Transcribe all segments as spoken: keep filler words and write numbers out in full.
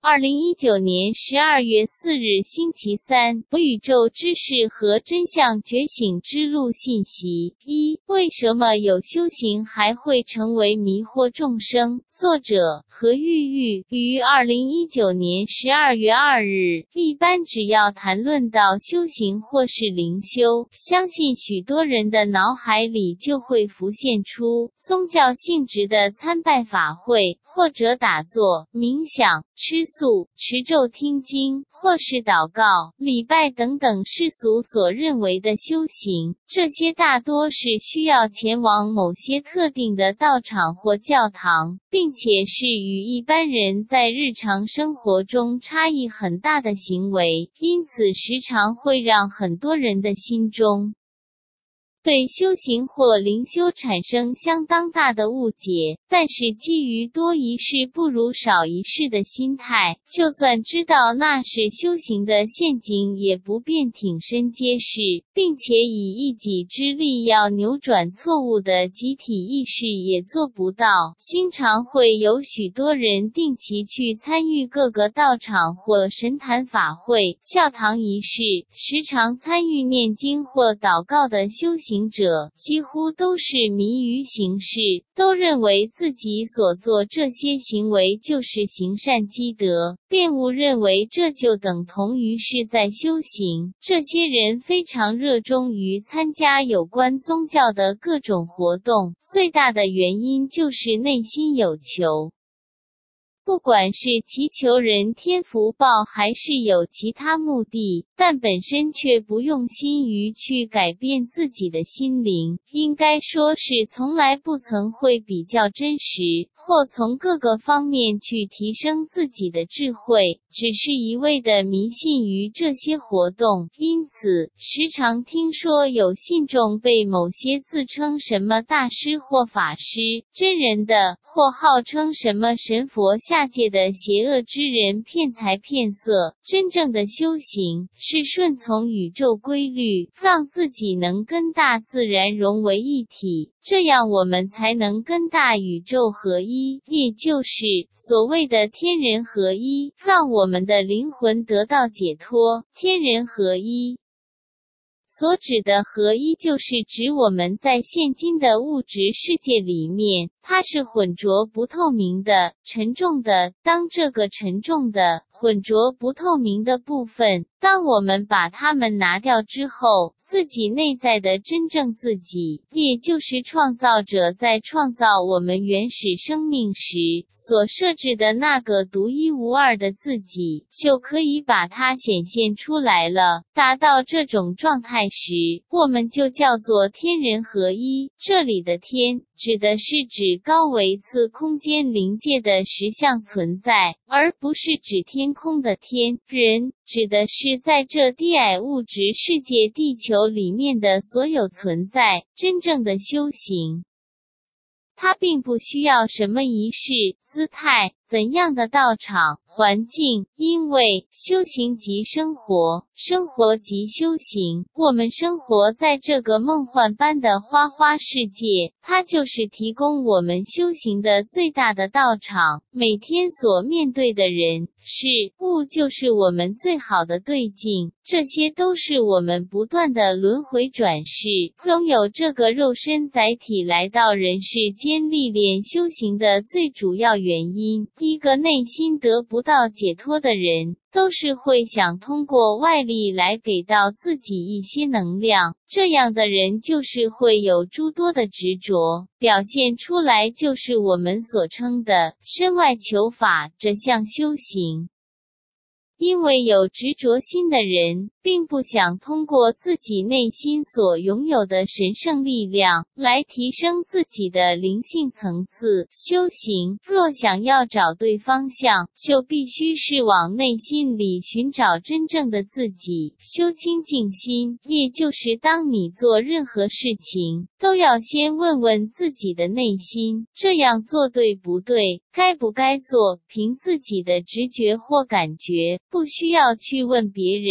二零一九年十二月四日星期三，宇宙知识和真相觉醒之路信息。一、为什么有修行还会成为迷惑众生？作者何玉玉于二零一九年十二月二日。一般只要谈论到修行或是灵修，相信许多人的脑海里就会浮现出宗教性质的参拜法会，或者打坐、冥想、吃素、持咒听经，或是祷告、礼拜等等世俗所认为的修行。这些大多是需要前往某些特定的道场或教堂，并且是与一般人在日常生活中差异很大的行为，因此时常会让很多人的心中对修行或灵修产生相当大的误解，但是基于多一事不如少一事的心态，就算知道那是修行的陷阱，也不便挺身揭示，并且以一己之力要扭转错误的集体意识也做不到。经常会有许多人定期去参与各个道场或神坛法会、教堂仪式，时常参与念经或祷告的修行者几乎都是迷于形式，都认为自己所做这些行为就是行善积德，便误认为这就等同于是在修行。这些人非常热衷于参加有关宗教的各种活动，最大的原因就是内心有求。不管是祈求人天福报还是有其他目的，但本身却不用心于去改变自己的心灵，应该说是从来不曾会比较真实，或从各个方面去提升自己的智慧，只是一味的迷信于这些活动。因此，时常听说有信众被某些自称什么大师或法师、真人的，或号称什么神佛下下界的邪恶之人骗财骗色。真正的修行是顺从宇宙规律，让自己能跟大自然融为一体，这样我们才能跟大宇宙合一，也就是所谓的天人合一，让我们的灵魂得到解脱。天人合一所指的合一，就是指我们在现今的物质世界里面，它是浑浊不透明的、沉重的。当这个沉重的、浑浊不透明的部分，当我们把它们拿掉之后，自己内在的真正自己，也就是创造者在创造我们原始生命时所设置的那个独一无二的自己，就可以把它显现出来了。达到这种状态时，我们就叫做天人合一。这里的天指的是指高维次空间灵界的实相存在，而不是指天空的天。人指的是在这低矮物质世界地球里面的所有存在。真正的修行，它并不需要什么仪式、姿态、怎样的道场、环境，因为修行即生活，生活即修行。我们生活在这个梦幻般的花花世界，它就是提供我们修行的最大的道场。每天所面对的人、事物就是我们最好的对镜，这些都是我们不断的轮回转世，拥有这个肉身载体来到人世间历练修行的最主要原因。一个内心得不到解脱的人，都是会想通过外力来给到自己一些能量，这样的人就是会有诸多的执着，表现出来就是我们所称的身外求法这项修行。因为有执着心的人，并不想通过自己内心所拥有的神圣力量，来提升自己的灵性层次。修行，若想要找对方向，就必须是往内心里寻找真正的自己。修清净心，也就是当你做任何事情，都要先问问自己的内心，这样做对不对，该不该做，凭自己的直觉或感觉，不需要去问别人。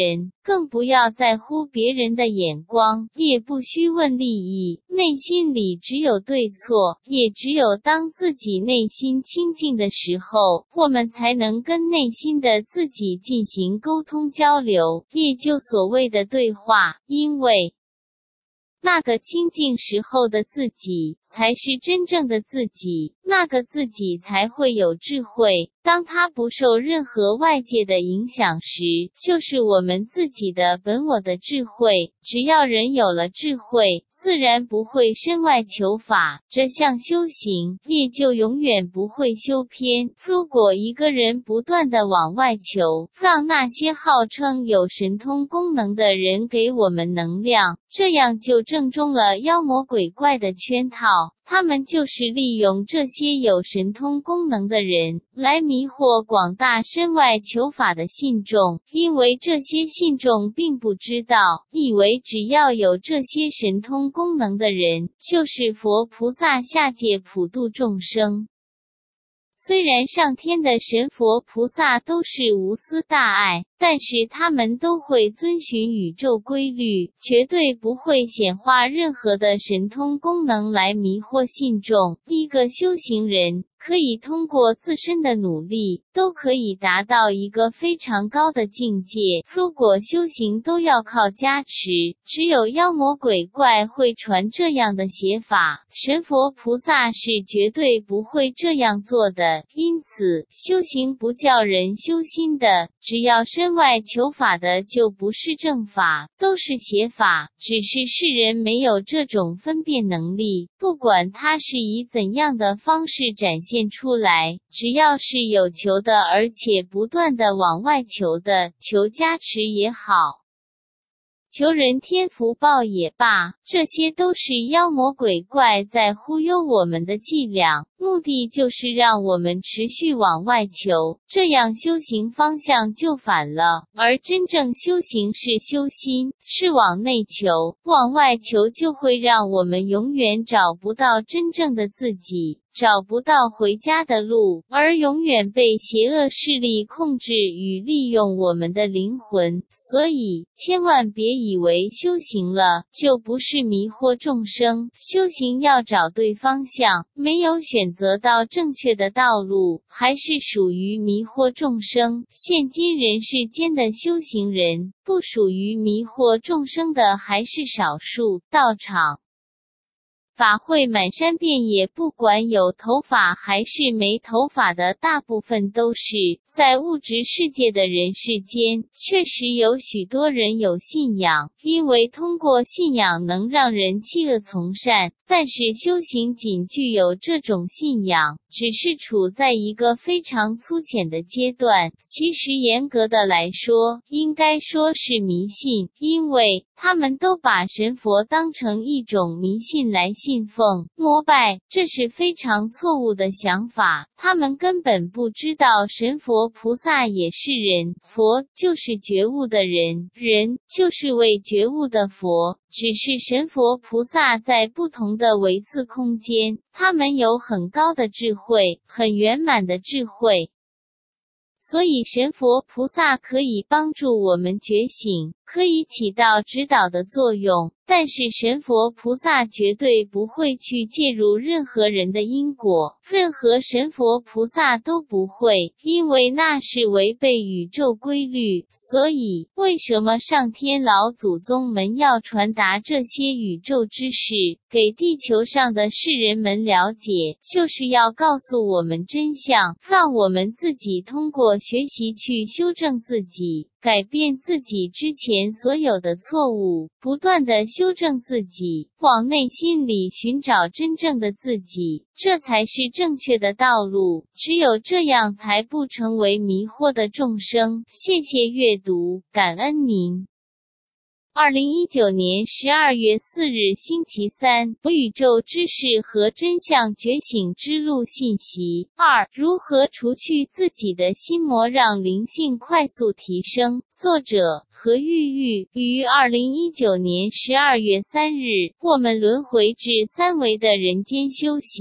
更不要在乎别人的眼光，也不需问利益。内心里只有对错，也只有当自己内心清净的时候，我们才能跟内心的自己进行沟通交流，也就所谓的对话。因为那个清净时候的自己，才是真正的自己，那个自己才会有智慧。当他不受任何外界的影响时，就是我们自己的本我的智慧。只要人有了智慧，自然不会身外求法，这项修行也就永远不会修偏。如果一个人不断地往外求，让那些号称有神通功能的人给我们能量，这样就正中了妖魔鬼怪的圈套。他们就是利用这些有神通功能的人，来迷惑广大身外求法的信众，因为这些信众并不知道，以为只要有这些神通功能的人，就是佛菩萨下界普度众生。虽然上天的神佛菩萨都是无私大爱，但是他们都会遵循宇宙规律，绝对不会显化任何的神通功能来迷惑信众。一个修行人可以通过自身的努力，都可以达到一个非常高的境界。如果修行都要靠加持，只有妖魔鬼怪会传这样的邪法，神佛菩萨是绝对不会这样做的。因此，修行不叫人修心的，只要身外求法的就不是正法，都是邪法，只是世人没有这种分辨能力，不管它是以怎样的方式展现出来，只要是有求的，而且不断的往外求的，求加持也好，求人天福报也罢，这些都是妖魔鬼怪在忽悠我们的伎俩，目的就是让我们持续往外求，这样修行方向就反了。而真正修行是修心，是往内求，往外求就会让我们永远找不到真正的自己，找不到回家的路，而永远被邪恶势力控制与利用我们的灵魂。所以，千万别以为修行了就不是迷惑众生，修行要找对方向，没有选择到正确的道路，还是属于迷惑众生。现今人世间的修行人，不属于迷惑众生的还是少数。道场法会满山遍野，不管有头发还是没头发的，大部分都是在物质世界的人世间。确实有许多人有信仰，因为通过信仰能让人弃恶从善，但是修行仅具有这种信仰，只是处在一个非常粗浅的阶段。其实严格的来说，应该说是迷信，因为他们都把神佛当成一种迷信来信奉、膜拜，这是非常错误的想法。他们根本不知道神佛菩萨也是人，佛就是觉悟的人，人就是为觉悟的佛，只是神佛菩萨在不同的维次空间，他们有很高的智慧，很圆满的智慧。所以神佛菩萨可以帮助我们觉醒，可以起到指导的作用，但是神佛菩萨绝对不会去介入任何人的因果，任何神佛菩萨都不会，因为那是违背宇宙规律。所以，为什么上天老祖宗们要传达这些宇宙知识，给地球上的世人们了解，就是要告诉我们真相，让我们自己通过学习去修正自己，改变自己之前所有的错误，不断地修正自己，往内心里寻找真正的自己，这才是正确的道路。只有这样才不成为迷惑的众生。谢谢阅读，感恩您。二零一九年十二月四日星期三，宇宙知识和真相觉醒之路信息。二、如何除去自己的心魔，让灵性快速提升。作者何玉玉。于二零一九年十二月三日，我们轮回至三维的人间修行，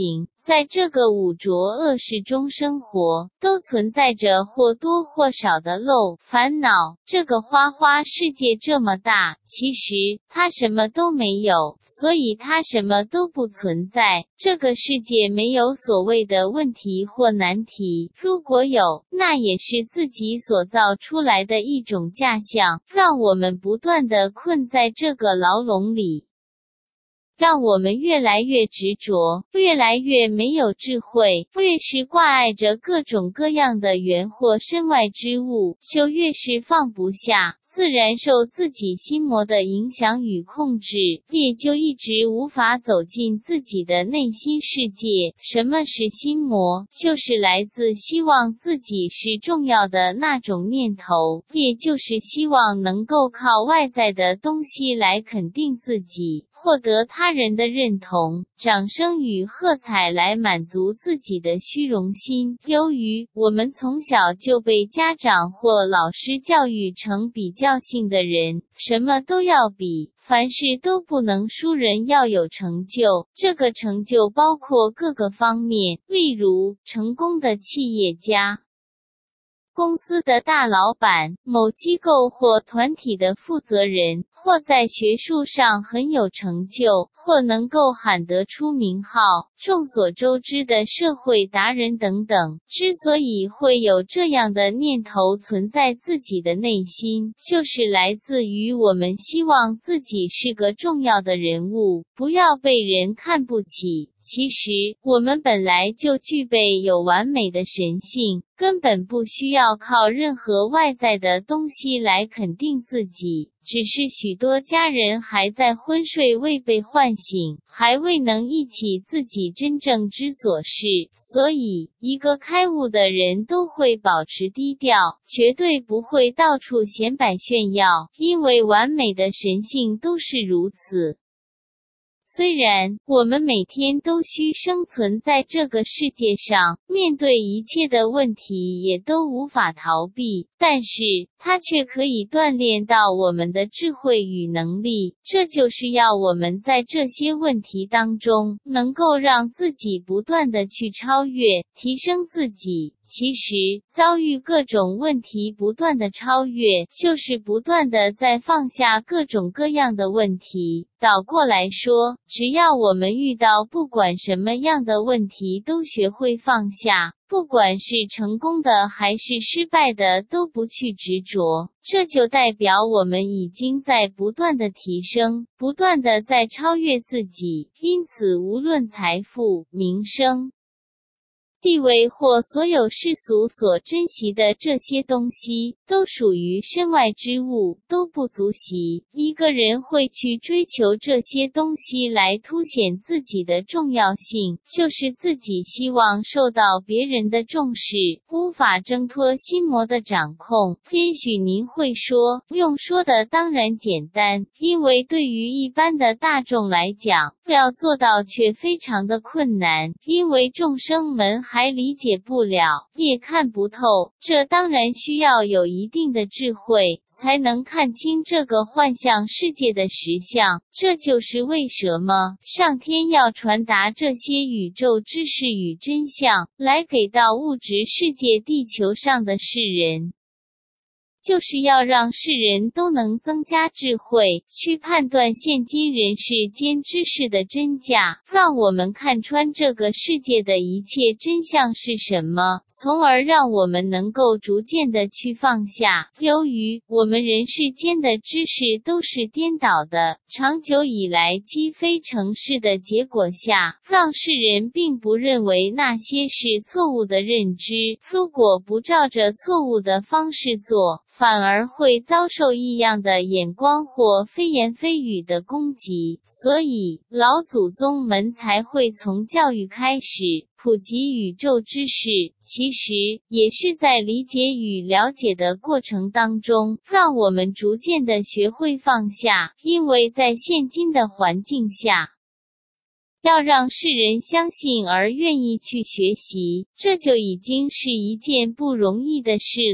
在这个污浊恶世中生活，都存在着或多或少的漏烦恼。这个花花世界这么大，其实它什么都没有，所以它什么都不存在。这个世界没有所谓的问题或难题，如果有，那也是自己所造出来的一种假象，让我们不断地困在这个牢笼里。让我们越来越执着，越来越没有智慧，越是挂碍着各种各样的缘或身外之物，就越是放不下，自然受自己心魔的影响与控制，也就一直无法走进自己的内心世界。什么是心魔？就是来自希望自己是重要的那种念头，也就是希望能够靠外在的东西来肯定自己，获得他人的认同、掌声与喝彩来满足自己的虚荣心。由于我们从小就被家长或老师教育成比较性的人，什么都要比，凡事都不能输人，要有成就。这个成就包括各个方面，例如成功的企业家、公司的大老板、某机构或团体的负责人，或在学术上很有成就，或能够喊得出名号，众所周知的社会达人等等。之所以会有这样的念头存在自己的内心，就是来自于我们希望自己是个重要的人物，不要被人看不起。其实，我们本来就具备有完美的神性，根本不需要靠任何外在的东西来肯定自己，只是许多家人还在昏睡，未被唤醒，还未能忆起自己真正之所是。所以，一个开悟的人都会保持低调，绝对不会到处显摆炫耀，因为完美的神性都是如此。虽然我们每天都需生存在这个世界上，面对一切的问题也都无法逃避，但是它却可以锻炼到我们的智慧与能力。这就是要我们在这些问题当中，能够让自己不断地去超越、提升自己。其实，遭遇各种问题不断的超越，就是不断的在放下各种各样的问题。倒过来说，只要我们遇到不管什么样的问题都学会放下，不管是成功的还是失败的都不去执着，这就代表我们已经在不断的提升，不断的在超越自己。因此，无论财富、名声、地位或所有世俗所珍惜的这些东西，都属于身外之物，都不足惜。一个人会去追求这些东西来凸显自己的重要性，就是自己希望受到别人的重视，无法挣脱心魔的掌控。也许您会说，用说的当然简单，因为对于一般的大众来讲，要做到却非常的困难，因为众生们还理解不了，也看不透。这当然需要有一定的智慧，才能看清这个幻象世界的实相。这就是为什么上天要传达这些宇宙知识与真相，来给到物质世界地球上的世人。就是要让世人都能增加智慧，去判断现今人世间知识的真假，让我们看穿这个世界的一切真相是什么，从而让我们能够逐渐的去放下。由于我们人世间的知识都是颠倒的，长久以来积非成是的结果下，让世人并不认为那些是错误的认知，如果不照着错误的方式做，反而会遭受异样的眼光或非言非语的攻击。所以，老祖宗们才会从教育开始，普及宇宙知识，其实也是在理解与了解的过程当中，让我们逐渐的学会放下。因为在现今的环境下，要让世人相信而愿意去学习，这就已经是一件不容易的事了。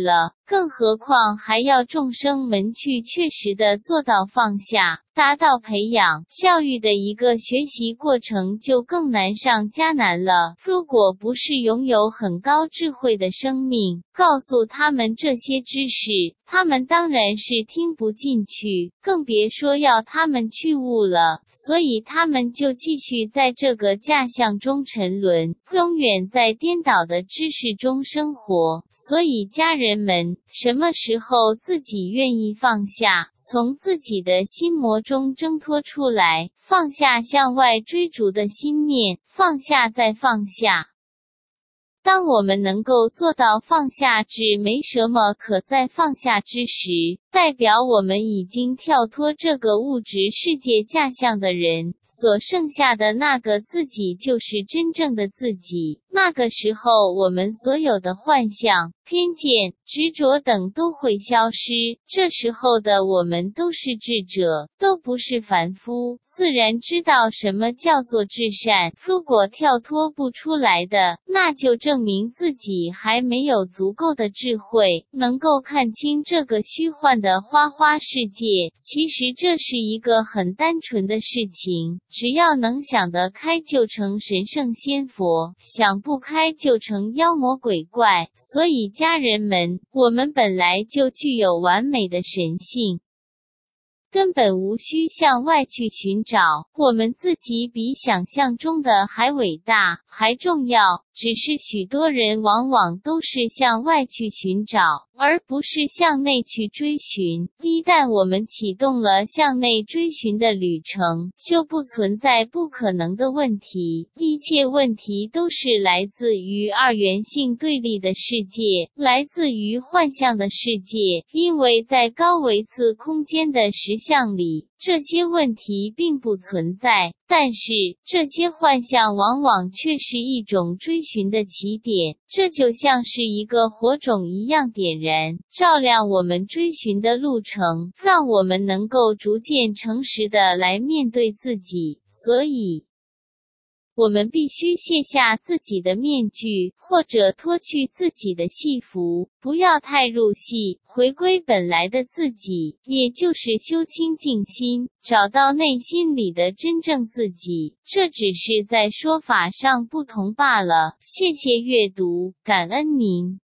更何况还要众生们去确实的做到放下，达到培养、教育的一个学习过程就更难上加难了。如果不是拥有很高智慧的生命，告诉他们这些知识，他们当然是听不进去，更别说要他们去悟了。所以他们就继续在这个假象中沉沦，永远在颠倒的知识中生活。所以家人们，什么时候自己愿意放下，从自己的心魔中挣脱出来，放下向外追逐的心念，放下再放下。当我们能够做到放下至没什么可再放下之时，代表我们已经跳脱这个物质世界假象的人，所剩下的那个自己就是真正的自己。那个时候，我们所有的幻象、偏见、执着等都会消失。这时候的我们都是智者，都不是凡夫，自然知道什么叫做至善。如果跳脱不出来的，那就证明自己还没有足够的智慧，能够看清这个虚幻的花花世界。其实这是一个很单纯的事情，只要能想得开就成神圣仙佛，想不开就成妖魔鬼怪。所以家人们，我们本来就具有完美的神性，根本无需向外去寻找，我们自己比想象中的还伟大，还重要。只是许多人往往都是向外去寻找，而不是向内去追寻。一旦我们启动了向内追寻的旅程，就不存在不可能的问题。一切问题都是来自于二元性对立的世界，来自于幻象的世界。因为在高维次空间的实相里，这些问题并不存在，但是这些幻象往往却是一种追寻的起点，这就像是一个火种一样点燃，照亮我们追寻的路程，让我们能够逐渐诚实的来面对自己。所以我们必须卸下自己的面具，或者脱去自己的戏服，不要太入戏，回归本来的自己，也就是修清净心，找到内心里的真正自己。这只是在说法上不同罢了。谢谢阅读，感恩您。